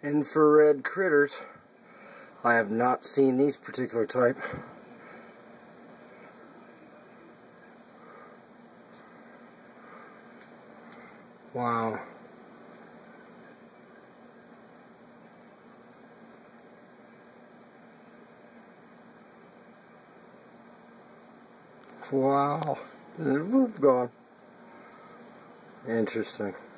infrared critters. I have not seen these particular type. Wow. Wow. The roof gone. Interesting.